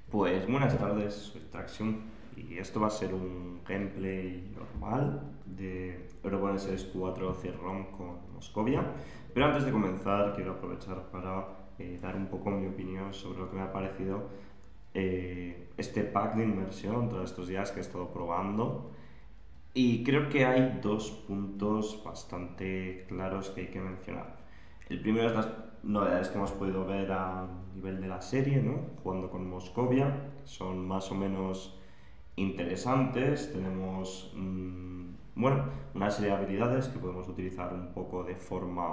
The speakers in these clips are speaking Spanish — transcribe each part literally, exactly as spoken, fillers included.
Pues buenas tardes, soy Traxion y esto va a ser un gameplay normal de Eurobalances cuatro C-ROM con Moscovia. Pero antes de comenzar quiero aprovechar para eh, dar un poco mi opinión sobre lo que me ha parecido eh, este pack de inmersión todos estos días que he estado probando. Y creo que hay dos puntos bastante claros que hay que mencionar. El primero es las novedades que hemos podido ver a nivel de la serie, ¿no? Jugando con Moscovia, son más o menos interesantes. Tenemos mmm, bueno, una serie de habilidades que podemos utilizar un poco de forma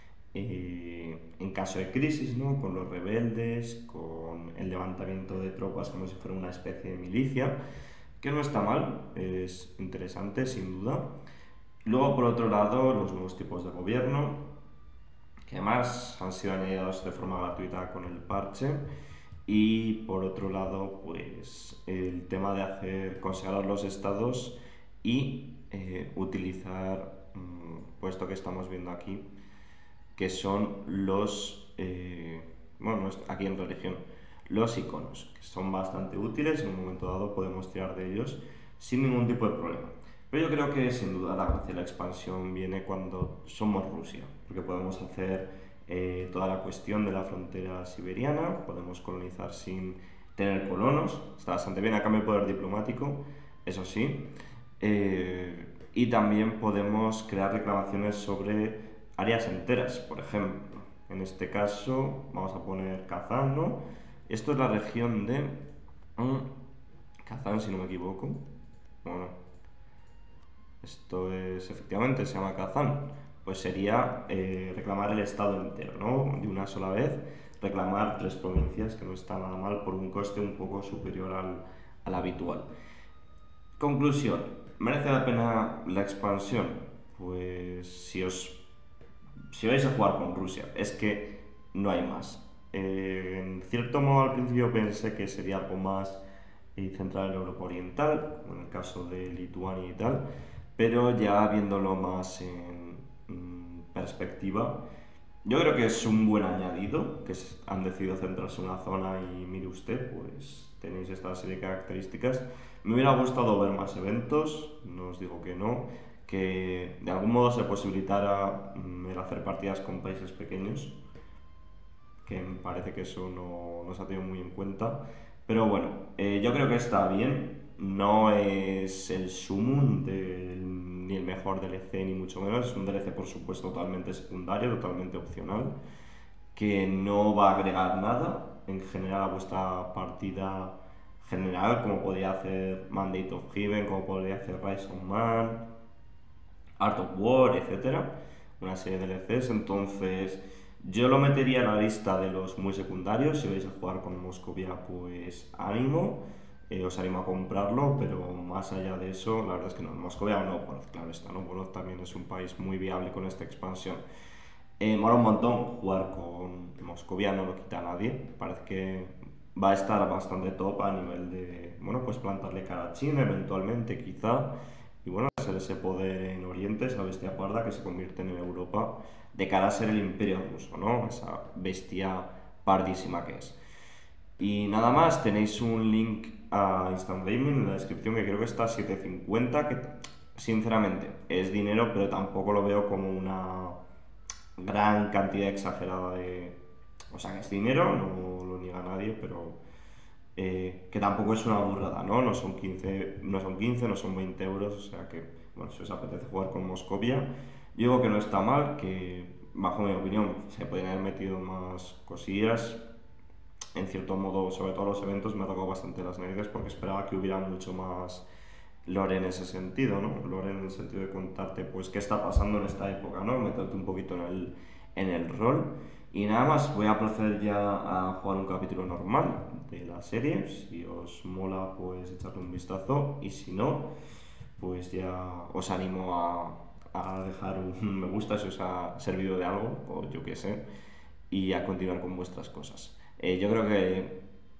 eh, en caso de crisis, ¿no? Con los rebeldes, con el levantamiento de tropas como si fuera una especie de milicia, que no está mal, es interesante sin duda. Luego, por otro lado, los nuevos tipos de gobierno, que además han sido añadidos de forma gratuita con el parche. Y por otro lado, pues el tema de hacer consagrar los estados y eh, utilizar, mmm, pues esto que estamos viendo aquí, que son los, eh, bueno, aquí en religión, los iconos, que son bastante útiles. En un momento dado podemos tirar de ellos sin ningún tipo de problema. Pero yo creo que sin duda la gracia de la expansión viene cuando somos Rusia, porque podemos hacer eh, toda la cuestión de la frontera siberiana, podemos colonizar sin tener colonos, está bastante bien, a cambio de poder diplomático, eso sí. Eh, y también podemos crear reclamaciones sobre áreas enteras, por ejemplo. En este caso vamos a poner Kazán, ¿no? Esto es la región de mm, Kazán, si no me equivoco. Bueno, esto es, efectivamente, se llama Kazán. Pues sería eh, reclamar el estado entero, ¿no? De una sola vez, reclamar tres provincias, que no está nada mal por un coste un poco superior al, al habitual. Conclusión, ¿merece la pena la expansión? Pues si os si vais a jugar con Rusia, es que no hay más. Eh, en cierto modo al principio pensé que sería algo más eh, centrado en Europa Oriental, como en el caso de Lituania y tal, pero ya viéndolo más en mm, perspectiva, yo creo que es un buen añadido, que han decidido centrarse en una zona y mire usted, pues tenéis esta serie de características. Me hubiera gustado ver más eventos, no os digo que no, que de algún modo se posibilitara mm, el hacer partidas con países pequeños, que me parece que eso no, no se ha tenido muy en cuenta. Pero bueno, eh, yo creo que está bien, no es el sumum del, ni el mejor D L C ni mucho menos, es un D L C por supuesto totalmente secundario, totalmente opcional, que no va a agregar nada en general a vuestra partida general, como podría hacer Mandate of Heaven, como podría hacer Rise of Man, Art of War, etcétera. Una serie de D L Cs, entonces yo lo metería en la lista de los muy secundarios. Si vais a jugar con Moscovia, pues ánimo, eh, os animo a comprarlo, pero más allá de eso, la verdad es que no, Moscovia o no, pues claro está, ¿no? Bueno, también es un país muy viable con esta expansión. Eh, mola un montón jugar con Moscovia, no lo quita a nadie. Parece que va a estar bastante top a nivel de, bueno, pues plantarle cara a China eventualmente, quizá. Y bueno, ser ese poder en Oriente, esa bestia parda que se convierte en Europa de cara a ser el imperio ruso, ¿no? Esa bestia pardísima que es. Y nada más, tenéis un link a Instant Gaming en la descripción que creo que está a siete cincuenta, que sinceramente es dinero, pero tampoco lo veo como una gran cantidad exagerada de... O sea, que es dinero, no lo niega nadie, pero eh, que tampoco es una burrada, ¿no? No son quince, no son quince, no son veinte euros, o sea que, bueno, si os apetece jugar con Moscovia, yo digo que no está mal, que bajo mi opinión se pueden haber metido más cosillas. En cierto modo, sobre todo los eventos, me ha tocado bastante las narices porque esperaba que hubiera mucho más lore en ese sentido, ¿no? Lore en el sentido de contarte, pues, qué está pasando en esta época, ¿no? Meterte un poquito en el, en el rol. Y nada más, voy a proceder ya a jugar un capítulo normal de la serie. Si os mola, pues echadle un vistazo. Y si no, pues ya os animo a, a dejar un me gusta si os ha servido de algo, o yo qué sé, y a continuar con vuestras cosas. Eh, yo creo que,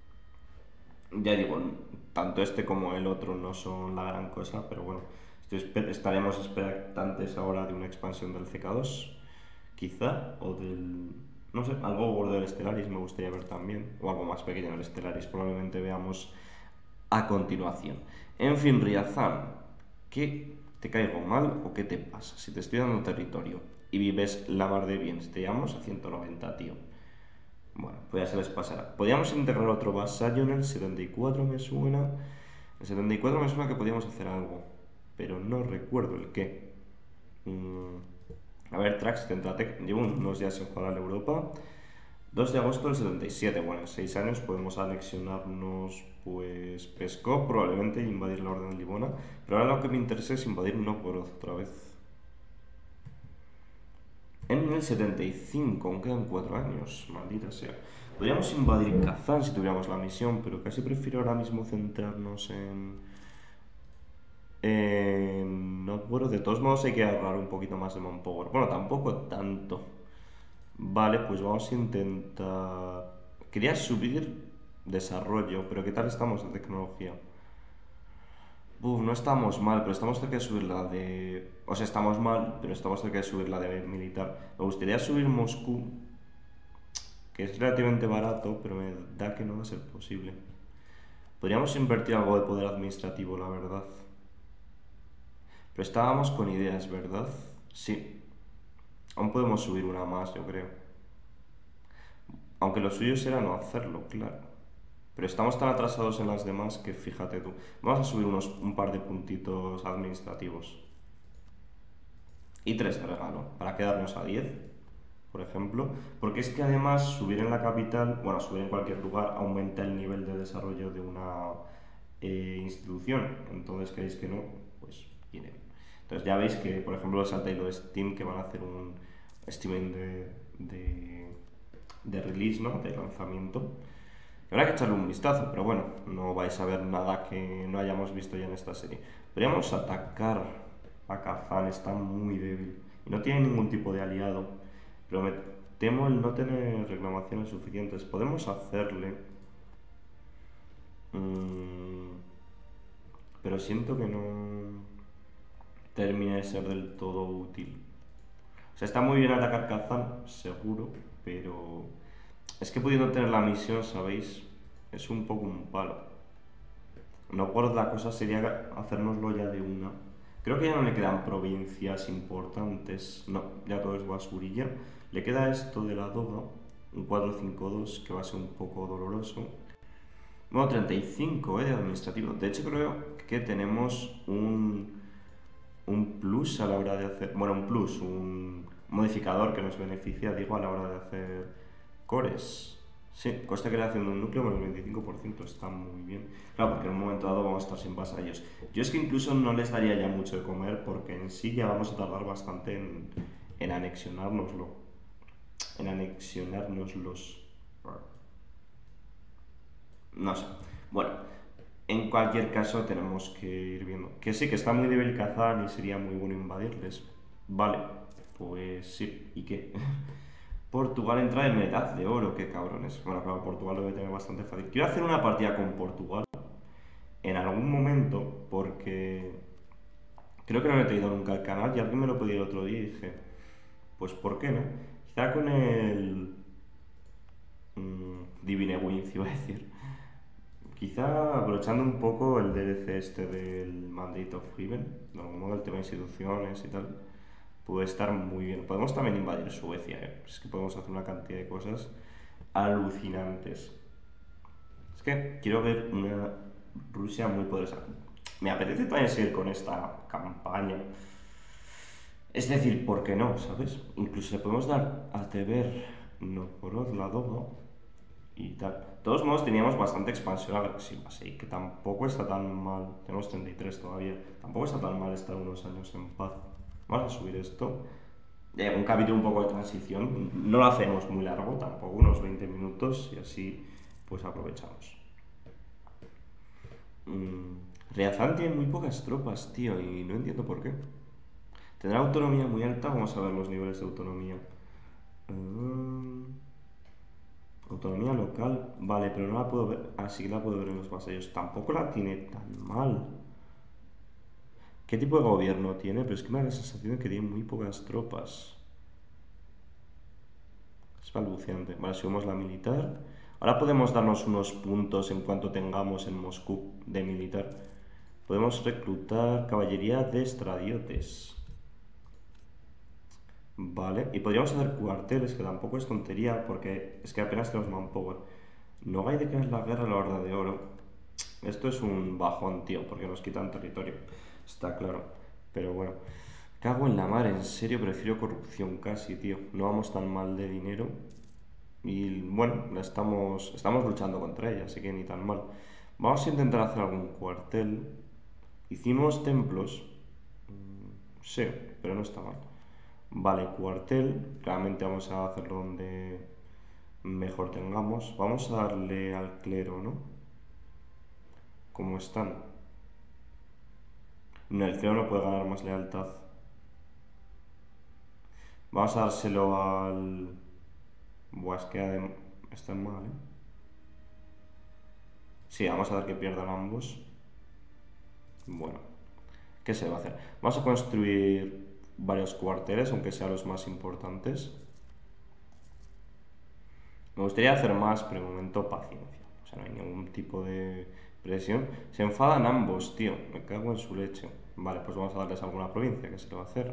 ya digo, tanto este como el otro no son la gran cosa, pero bueno, estoy, estaremos expectantes ahora de una expansión del C K dos, quizá, o del No sé, algo gordo del Stellaris me gustaría ver también, o algo más pequeño del Stellaris, probablemente veamos a continuación. En fin, Riazán, ¿qué te caigo mal o qué te pasa? Si te estoy dando territorio y vives la mar de bien, te llevamos a ciento noventa, tío. Bueno, pues ya se les pasará. Podríamos integrar otro vasallo en el setenta y cuatro, me suena. En el setenta y cuatro me suena que podíamos hacer algo, pero no recuerdo el qué. Mm, a ver, Trax, Tentratec, llevo unos días sin jugar a la Europa. dos de agosto del setenta y siete, bueno, en seis años podemos anexionarnos, pues, Pskov probablemente, e invadir la Orden de Livona. Pero ahora lo que me interesa es invadir Novgorod otra vez. En el setenta y cinco, aún quedan cuatro años, maldita sea. Podríamos invadir Kazán si tuviéramos la misión, pero casi prefiero ahora mismo centrarnos en... en Novgorod. De todos modos hay que ahorrar un poquito más de manpower. Bueno, tampoco tanto. Vale, pues vamos a intentar... Quería subir desarrollo, pero ¿qué tal estamos de tecnología? Uf, no estamos mal, pero estamos cerca de subir la de... O sea, estamos mal, pero estamos cerca de subir la de militar. Me gustaría subir Moscú, que es relativamente barato, pero me da que no va a ser posible. Podríamos invertir algo de poder administrativo, la verdad. Pero estábamos con ideas, ¿verdad? Sí. Aún podemos subir una más, yo creo. Aunque lo suyo será no hacerlo, claro. Pero estamos tan atrasados en las demás que fíjate tú. Vamos a subir unos, un par de puntitos administrativos. Y tres de regalo, para quedarnos a diez, por ejemplo. Porque es que además subir en la capital, bueno, subir en cualquier lugar, aumenta el nivel de desarrollo de una eh, institución. Entonces, ¿queréis que no? Pues viene. Entonces ya veis que, por ejemplo, salta lo de Steam, que van a hacer un streaming de, de, de release, ¿no? De lanzamiento. Habrá que echarle un vistazo, pero bueno, no vais a ver nada que no hayamos visto ya en esta serie. Podríamos atacar a Kazán, está muy débil y no tiene ningún tipo de aliado, pero me temo el no tener reclamaciones suficientes. Podemos hacerle, mmm, pero siento que no termina de ser del todo útil. O sea, está muy bien atacar Kazán, seguro, pero es que pudiendo tener la misión, ¿sabéis? Es un poco un palo. No por la cosa sería hacérnoslo ya de una. Creo que ya no le quedan provincias importantes. No, ya todo es basurilla. Le queda esto de la Doga, un cuatro cinco dos, que va a ser un poco doloroso. Bueno, treinta y cinco, ¿eh? De administrativo. De hecho, creo que tenemos un, un plus a la hora de hacer... Bueno, un plus, un modificador que nos beneficia, digo, a la hora de hacer cores. Sí, coste de creación de un núcleo menos veinticinco por ciento, está muy bien. Claro, porque en un momento dado vamos a estar sin vasallos. Yo es que incluso no les daría ya mucho de comer, porque en sí ya vamos a tardar bastante en, en anexionárnoslo. En anexionárnoslos. No sé. Bueno, en cualquier caso tenemos que ir viendo. Que sí, que está muy débil Kazán y sería muy bueno invadirles. Vale, pues sí. ¿Y qué? Portugal entra en edad de oro, qué cabrones. Bueno, claro, Portugal lo debe tener bastante fácil. Quiero hacer una partida con Portugal en algún momento porque creo que no lo he traído nunca al canal y alguien me lo pedía el otro día y dije, pues ¿por qué no? Quizá con el mmm, Divine Wings, iba a decir. Quizá aprovechando un poco el D L C este del Mandate of Heaven, de algún modo el tema de instituciones y tal, puede estar muy bien. Podemos también invadir Suecia, ¿eh? Es que podemos hacer una cantidad de cosas alucinantes. Es que quiero ver una Rusia muy poderosa. Me apetece también seguir con esta campaña. Es decir, ¿por qué no? ¿Sabes? Incluso le podemos dar a Teber Novgorod, la Doga y tal. De todos modos, teníamos bastante expansión agresiva, así que tampoco está tan mal. Tenemos treinta y tres todavía. Tampoco está tan mal estar unos años en paz. Vamos a subir esto. Eh, un capítulo un poco de transición. No lo hacemos muy largo, tampoco, unos veinte minutos, y así pues aprovechamos. Mm, Riazán tiene muy pocas tropas, tío, y no entiendo por qué. Tendrá autonomía muy alta, vamos a ver los niveles de autonomía. Uh, autonomía local, vale, pero no la puedo ver. Ah, sí que la puedo ver en los vasallos. Tampoco la tiene tan mal. ¿Qué tipo de gobierno tiene? Pero es que me da la sensación de que tiene muy pocas tropas. Es balbuceante. Vale, subimos la militar. Ahora podemos darnos unos puntos en cuanto tengamos en Moscú de militar. Podemos reclutar caballería de estradiotes. Vale, y podríamos hacer cuarteles, que tampoco es tontería, porque es que apenas tenemos manpower. No hay de que es la guerra a la Horda de Oro. Esto es un bajón, tío, porque nos quitan territorio. Está claro. Pero bueno. Cago en la mar, en serio, prefiero corrupción casi, tío. No vamos tan mal de dinero. Y bueno, estamos, estamos luchando contra ella, así que ni tan mal. Vamos a intentar hacer algún cuartel. Hicimos templos. Mm, sí, pero no está mal. Vale, cuartel. Realmente vamos a hacerlo donde mejor tengamos. Vamos a darle al clero, ¿no? ¿Cómo están? No, el clero no puede ganar más lealtad. Vamos a dárselo al... Buah, es que adem... están mal, ¿eh? Sí, vamos a dar que pierdan ambos. Bueno, ¿qué se va a hacer? Vamos a construir varios cuarteles, aunque sean los más importantes. Me gustaría hacer más, pero de momento paciencia. O sea, no hay ningún tipo de presión. Se enfadan ambos, tío. Me cago en su leche. Vale, pues vamos a darles alguna provincia. ¿Qué se le va a hacer?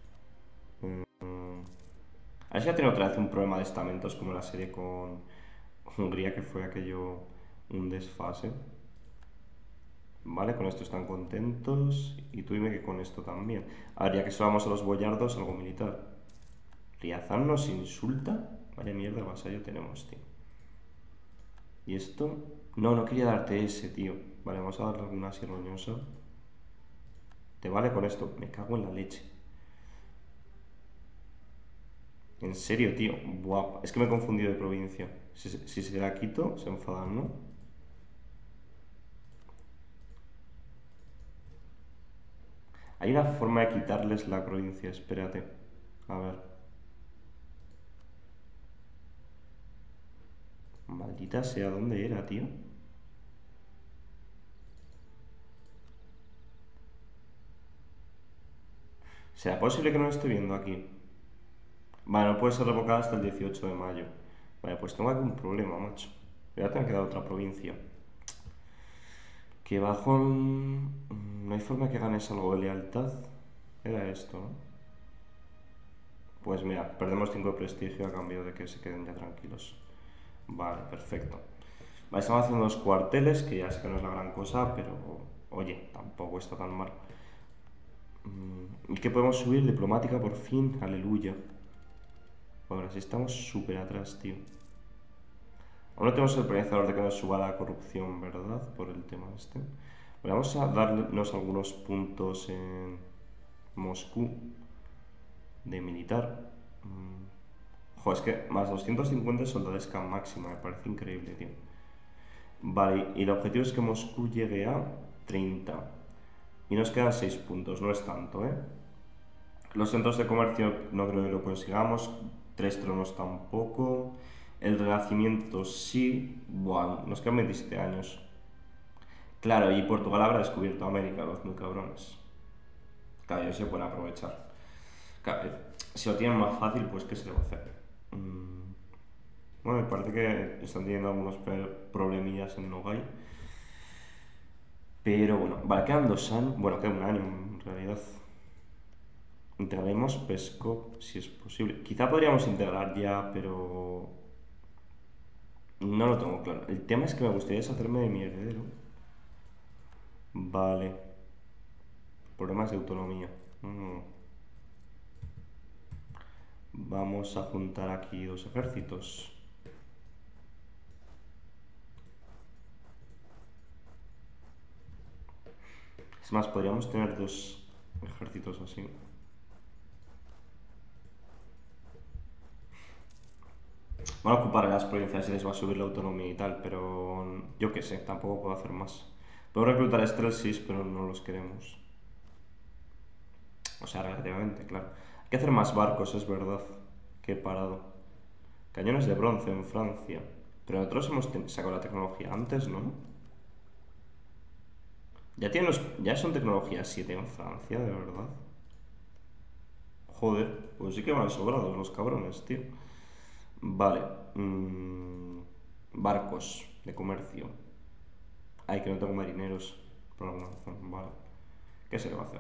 Mm, a ver si ya tiene otra vez un problema de estamentos como la serie con Hungría, que fue aquello un desfase. Vale, con esto están contentos. Y tú dime que con esto también. A ver, ya que solo vamos a los boyardos, algo militar. Riazán nos insulta. Vaya mierda de vasallo tenemos, tío. ¿Y esto? No, no quería darte ese, tío. Vale, vamos a darle alguna así roñosa. ¿Te vale con esto? Me cago en la leche. En serio, tío. Buah, es que me he confundido de provincia. Si, si se la quito, se enfadan, ¿no? Hay una forma de quitarles la provincia, espérate. A ver. Maldita sea, ¿dónde era, tío? ¿Será posible que no lo esté viendo aquí? Vale, no puede ser revocada hasta el dieciocho de mayo. Vale, pues tengo aquí un problema, macho. Voy a tener que dar otra provincia. Que bajón... No hay forma que ganes algo de lealtad. Era esto, ¿no? Pues mira, perdemos cinco de prestigio a cambio de que se queden ya tranquilos. Vale, perfecto. Vale, estamos haciendo dos cuarteles, que ya sé que no es la gran cosa, pero oye, tampoco está tan mal. ¿Y qué podemos subir? Diplomática por fin, aleluya. Ahora sí estamos súper atrás, tío. Aún no tenemos el penalizador de que nos suba la corrupción, ¿verdad? Por el tema este. Bueno, vamos a darnos algunos puntos en Moscú de militar. Joder, es que más doscientos cincuenta soldadesca máxima, me parece increíble, tío. Vale, y el objetivo es que Moscú llegue a treinta. Y nos quedan seis puntos, no es tanto, ¿eh? Los centros de comercio no creo que lo consigamos. Tres tronos tampoco. El Renacimiento sí. Buah, nos quedan veintisiete años. Claro, y Portugal habrá descubierto América, los muy cabrones. Claro, ellos se pueden aprovechar. Claro, si lo tienen más fácil, pues ¿qué se le va a hacer? Mm, Bueno, me parece que están teniendo algunos problemillas en Nogai. Pero bueno, vale, quedan dos años. Bueno, queda un año en realidad. Integraremos Pesco si es posible. Quizá podríamos integrar ya, pero no lo tengo claro. El tema es que me gustaría deshacerme de mi heredero. Vale. Problemas de autonomía. Mm. Vamos a juntar aquí dos ejércitos. Es más, podríamos tener dos ejércitos así. Van a ocupar las provincias y les va a subir la autonomía y tal, pero yo qué sé, tampoco puedo hacer más. Puedo reclutar Strelsis, pero no los queremos. O sea, relativamente, claro. Hay que hacer más barcos, es verdad. Que he parado. Cañones de bronce en Francia. Pero nosotros hemos sacado la tecnología antes, ¿no? Ya, tienen los, ya son tecnología siete en Francia, de verdad. Joder, pues sí que van sobrados los cabrones, tío. Vale. mm, barcos de comercio. Ay, que no tengo marineros. Por alguna razón. Vale. ¿Qué se le va a hacer?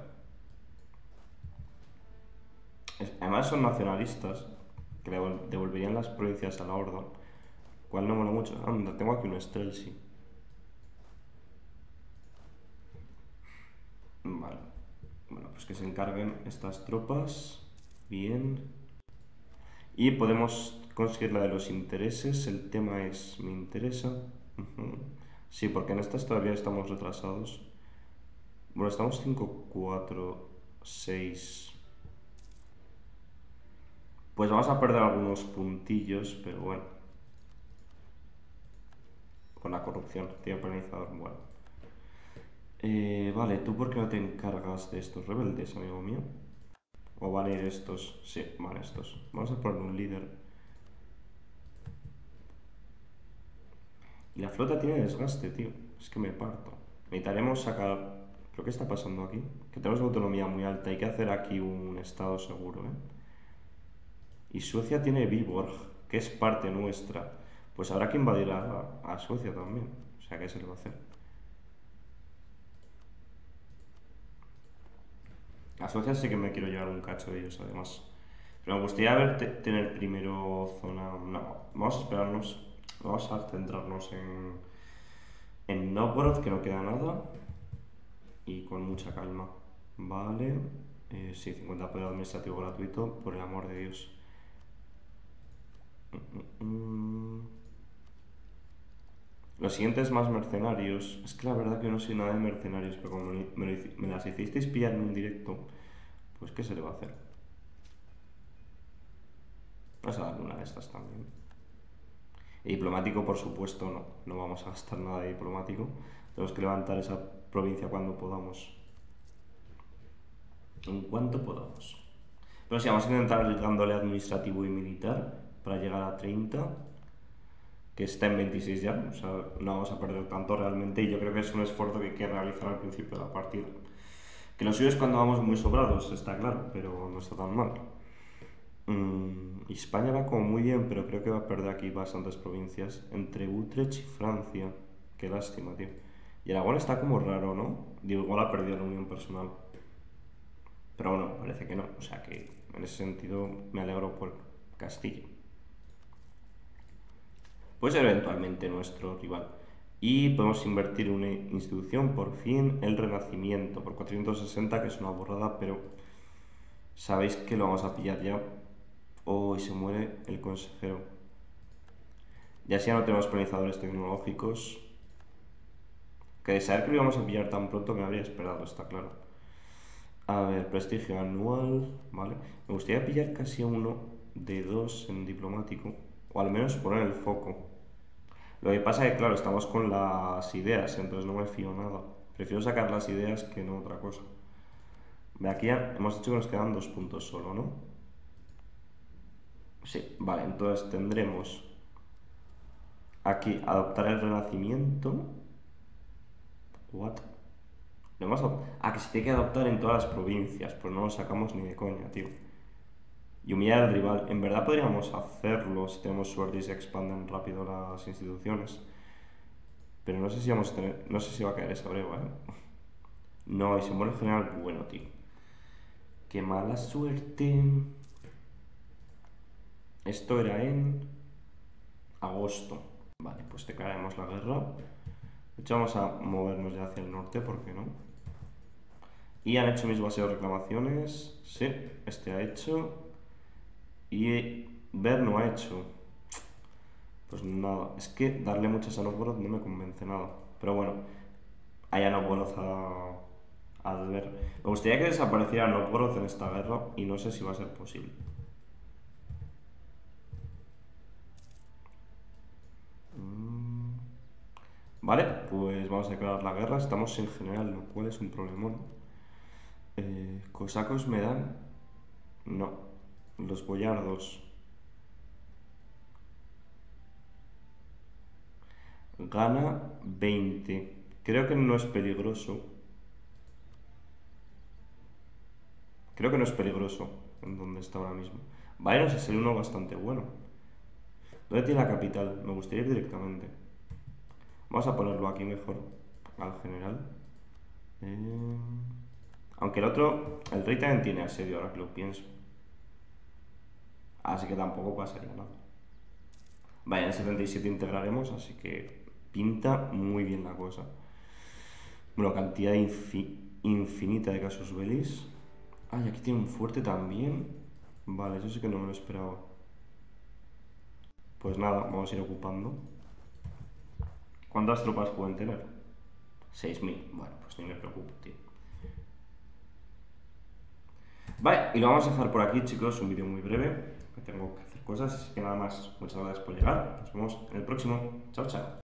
Es- además son nacionalistas. Que le vol- devolverían las provincias a la Horda. ¿Cuál no mola mucho? Anda, tengo aquí un Strelsi. Vale. Bueno, pues que se encarguen estas tropas. Bien. Y podemos conseguir la de los intereses. El tema es, ¿me interesa? Ujú. Sí, porque en estas todavía estamos retrasados. Bueno, estamos cinco cuatro seis. Pues vamos a perder algunos puntillos, pero bueno. Con la corrupción, tiene organizador. Bueno. Eh, vale, ¿tú por qué no te encargas de estos rebeldes, amigo mío? ¿O van a ir estos? Sí, van estos. Vamos a poner un líder. Y la flota tiene desgaste, tío. Es que me parto. Necesitaremos sacar... ¿Pero qué está pasando aquí? Que tenemos autonomía muy alta. Hay que hacer aquí un estado seguro, ¿eh? Y Suecia tiene Viborg, que es parte nuestra. Pues habrá que invadir a, a Suecia también. O sea, ¿qué se le va a hacer? A Suecia sí que me quiero llevar un cacho de ellos, además. Pero me gustaría ver te- tener primero zona... No, vamos a esperarnos. Vamos a centrarnos en, en Novgorod, que no queda nada. Y con mucha calma. Vale. Eh, sí, cincuenta poder administrativo gratuito, por el amor de Dios. Mm, Los siguientes más mercenarios. Es que la verdad que no soy nada de mercenarios, pero como me, me me las hicisteis pillar en un directo, pues ¿qué se le va a hacer? Vamos a darle una de estas también. Y diplomático, por supuesto, no. No vamos a gastar nada de diplomático. Tenemos que levantar esa provincia cuando podamos. En cuanto podamos. Pero sí, vamos a intentar ir dándole administrativo y militar para llegar a treinta, que está en veintiséis ya. O sea, no vamos a perder tanto realmente. Y yo creo que es un esfuerzo que hay que realizar al principio de la partida. Que lo suyo es cuando vamos muy sobrados, está claro, pero no está tan mal. Mm, España va como muy bien, pero creo que va a perder aquí bastantes provincias. Entre Utrecht y Francia. Qué lástima, tío. Y Aragón está como raro, ¿no? Digo, igual ha perdido la unión personal. Pero bueno, parece que no. O sea que en ese sentido me alegro por Castilla. Puede ser eventualmente nuestro rival. Y podemos invertir en una institución, por fin, el Renacimiento, por cuatrocientos sesenta, que es una borrada, pero sabéis que lo vamos a pillar ya. Oh, y se muere el consejero. Ya si ya no tenemos organizadores tecnológicos. Que de saber que lo íbamos a pillar tan pronto me habría esperado, está claro. A ver, prestigio anual, ¿vale? Me gustaría pillar casi a uno de dos en diplomático. O al menos poner el foco. Lo que pasa es que, claro, estamos con las ideas, entonces no me fío nada. Prefiero sacar las ideas que no otra cosa. De aquí ya hemos dicho que nos quedan dos puntos solo, ¿no? Sí, vale, entonces tendremos aquí adoptar el renacimiento. What? Lo hemos adop- ah, que se tiene que adoptar en todas las provincias, pues no lo sacamos ni de coña, tío. Y humillar al rival. En verdad podríamos hacerlo si tenemos suerte y se expanden rápido las instituciones. Pero no sé si vamos a tener. No sé si va a caer esa breva, ¿eh? No, y se muere el general bueno, tío. Qué mala suerte. Esto era en agosto. Vale, pues declararemos la guerra. De hecho, vamos a movernos ya hacia el norte, ¿por qué no? Y han hecho mis bases de reclamaciones. Sí, este ha hecho. Y Ver no ha hecho. Pues nada, es que darle muchas a Novgorod no me convence nada. Pero bueno, hay a Novgorod a, a ver. Me gustaría que desapareciera Novgorod en esta guerra y no sé si va a ser posible. Mm, Vale, pues vamos a declarar la guerra. Estamos sin general, lo cual es un problemón. Eh, ¿Cosacos me dan? No. Los boyardos. Gana veinte. Creo que no es peligroso. Creo que no es peligroso en donde está ahora mismo. Vale, nos es el uno bastante bueno. ¿Dónde tiene la capital? Me gustaría ir directamente. Vamos a ponerlo aquí mejor, al general. Eh... Aunque el otro, el rey también tiene asedio, ahora que lo pienso. Así que tampoco pasaría nada. Vale, en el setenta y siete integraremos, así que pinta muy bien la cosa. Bueno, cantidad infi infinita de casus bellis. Ah, y aquí tiene un fuerte también. Vale, eso sí que no me lo esperaba. Pues nada, vamos a ir ocupando. ¿Cuántas tropas pueden tener? seis mil. Bueno, pues ni me preocupo, tío. Vale, y lo vamos a dejar por aquí, chicos. Un vídeo muy breve. Que tengo que hacer cosas, así que nada más. Muchas gracias por llegar. Nos vemos en el próximo. Chao, chao.